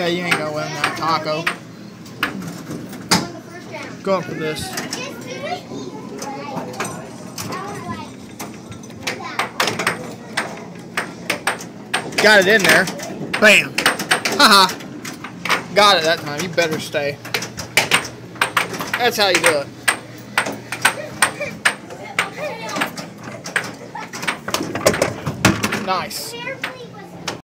Okay, you ain't gonna win that taco. Going for this. Got it in there. Bam. Haha. Got it that time. You better stay. That's how you do it. Nice.